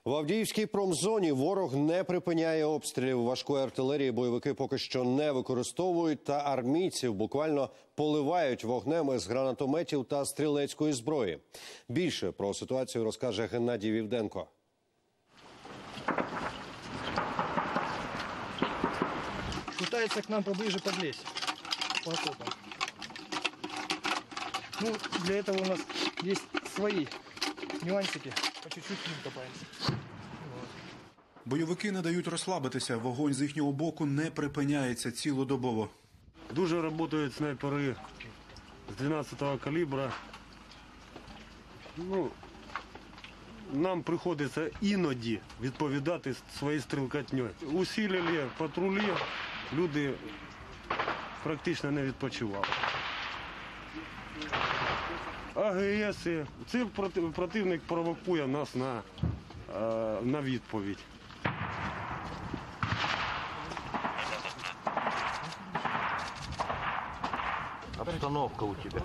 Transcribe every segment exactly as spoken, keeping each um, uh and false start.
В Авдіївській промзоні ворог не припиняє обстрілів. Важкої артилерії бойовики поки що не використовують, та армійців буквально поливають вогнем із гранатометів та стрілецької зброї. Більше про ситуацію розкаже Геннадій Вівденко. Пытается к нам поближе подлезть по окопам. Ну, для этого у нас есть свои нюансики. По чуть-чуть к ним копаемся. Вот. Бойовики не дають розслабитися. Вогонь з їхнього боку не припиняється цілодобово. Дуже працюють снайпери з дванадцятого калібра. Ну, нам приходиться іноді відповідати своєю стрілкатнею. Усилили патрулі, люди практично не відпочивали. АГС. Це противник провокує нас на, на відповідь. Обстановка у тебя.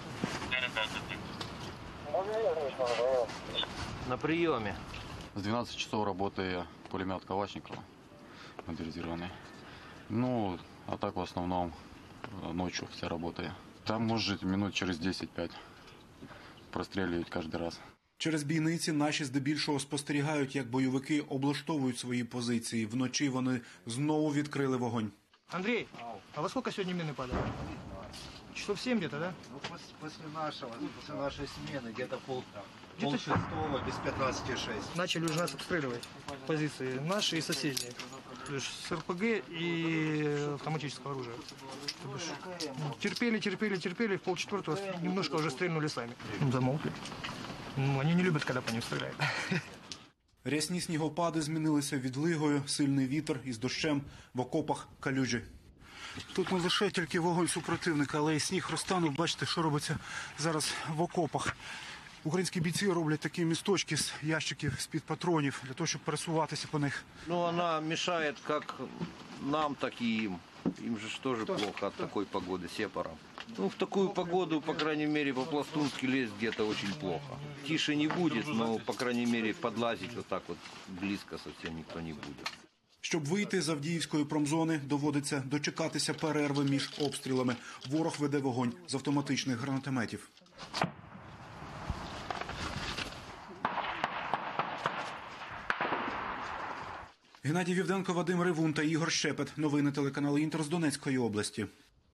На приеме. С двенадцати часов работает пулемет Калашникова, модернизированный. Ну, а так в основном ночью вся работает. Там может минут через десять-пять простреливать каждый раз. Через бійниці наші здебільшого спостерігають, як бойовики облаштовують свої позиції. Вночі вони знову відкрили вогонь. Андрей, а во сколько сегодня мины падали? Часов семь где-то, да? Ну, после, после нашего, после нашей смены, где-то пол, пол шестого, без пятнадцати шесть. Начали уже нас обстреливать. Позиции наши и соседние. То есть с РПГ и автоматического оружия. То бишь, ну, терпели, терпели, терпели, в полчетвертого немножко уже стрельнули сами. Ну, замолкли. Ну, они не любят, когда по ним стреляют. Рясні снігопади змінилися відлигою, сильний вітер із дощем, в окопах калюжі. Тут не лише тільки вогонь супротивника, але й сніг розтанув. Бачите, що робиться зараз в окопах. Українські бійці роблять такі місточки з ящиків, з-під патронів, для того, щоб пересуватися по них. Ну, она мешает как нам, так и им. Им же тоже плохо от такой погоды, сепарам. Ну, в такую погоду, по крайней мере, по-пластунски лезть где-то очень плохо. Тише не будет, но, по крайней мере, подлазить вот так вот близко совсем никто не будет. Щоб вийти з Авдіївської промзони, доводиться дочекатися перерви між обстрілами. Ворог веде вогонь з автоматичних гранатометів. Геннадій Вівденко, Вадим Ревун та Ігор Щепет. Новини телеканалу «Інтер» з Донецької області.